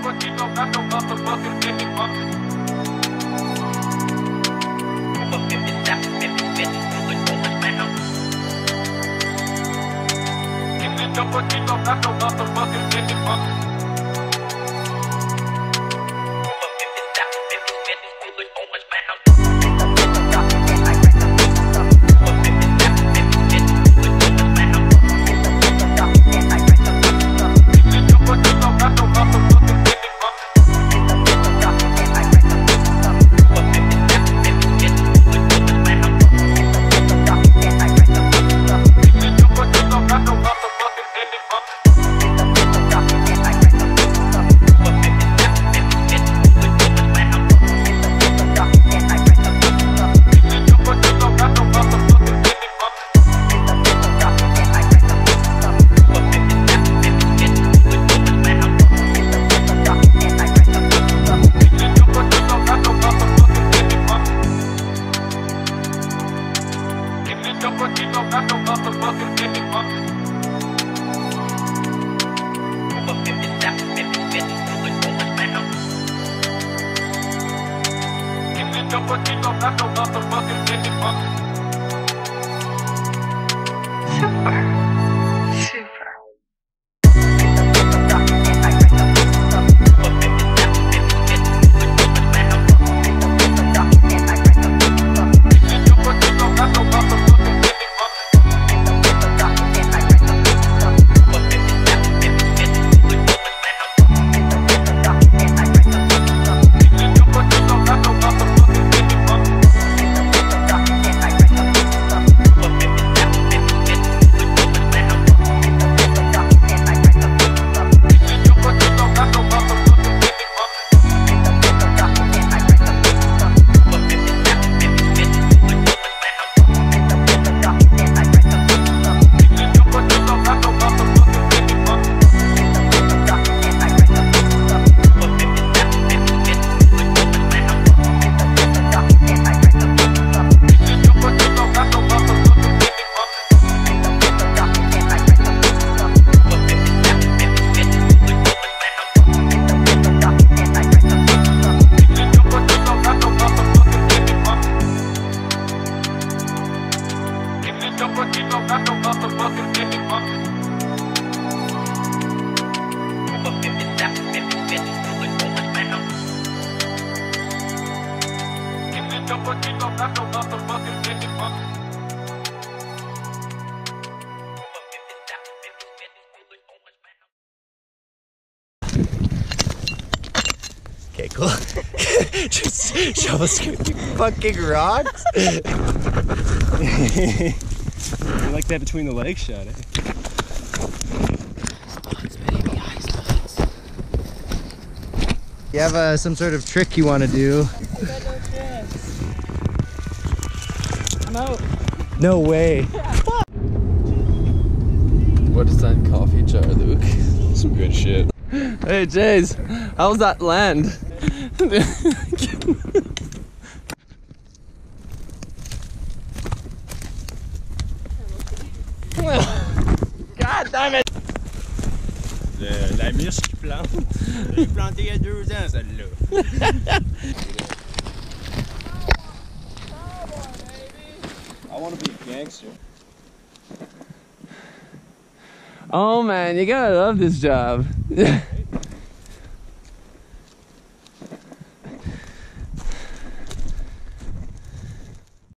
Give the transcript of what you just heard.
Okay, cool. Just shovel scooting fucking rocks. You like that between the legs shot, eh? You have some sort of trick you want to do? I got no chance. I'm out. No way. What is that coffee jar, Luke? Some good shit. Hey, Jays, how's that land? God damn it! La myrche qui plante. J'ai planté il y a 2 ans, celle-là. I want to be a gangster. Oh man, you gotta love this job.